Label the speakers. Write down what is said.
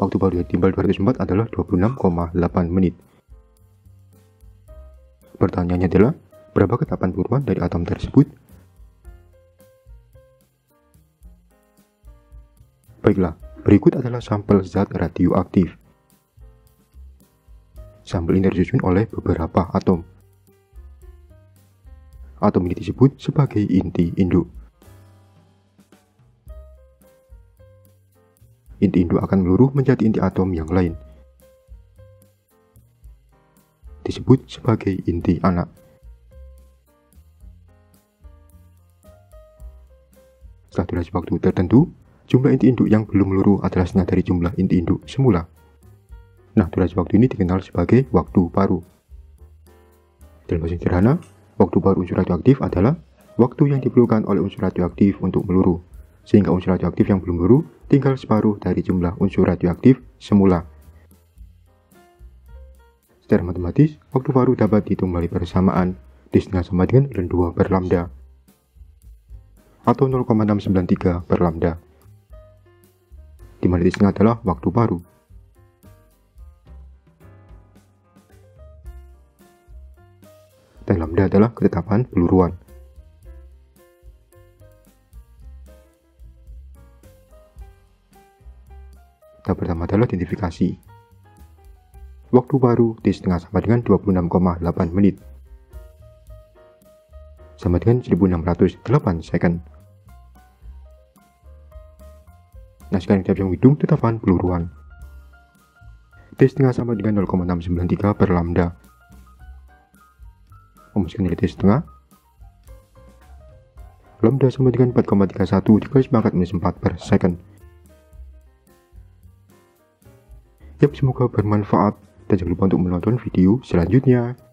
Speaker 1: Waktu baru yang timbal 204 adalah 26,8 menit. Pertanyaannya adalah, berapa ketapaan peluruan dari atom tersebut? Baiklah, berikut adalah sampel zat radioaktif. Sampel ini tersusun oleh beberapa atom. Atom ini disebut sebagai inti induk. Inti induk akan meluruh menjadi inti atom yang lain, disebut sebagai inti anak. Setelah durasi waktu tertentu, jumlah inti induk yang belum meluruh adalah setengah dari jumlah inti induk semula. Nah, durasi waktu ini dikenal sebagai waktu paru. Dalam bahasa sederhana, waktu paru unsur radioaktif adalah waktu yang diperlukan oleh unsur radioaktif untuk meluruh, sehingga unsur radioaktif yang belum meluruh tinggal separuh dari jumlah unsur radioaktif semula. Secara matematis, waktu paru dapat dihitung melalui persamaan D setengah sama dengan ln 2 per lambda, atau 0,693 per lambda, di mana D setengah adalah waktu paru. Dan lambda adalah ketetapan peluruan. Tahap pertama adalah identifikasi. Waktu paru T setengah sama dengan 26,8 menit, sama dengan 1608 second. Nah, sekarang kita bisa menghitung tetapan peluruan. T setengah sama dengan 0,693 per lambda. Memasukkan nilai T setengah. Lambda sama dengan 4,31 dikali pangkat minus 4 per second. Yap, semoga bermanfaat dan jangan lupa untuk menonton video selanjutnya.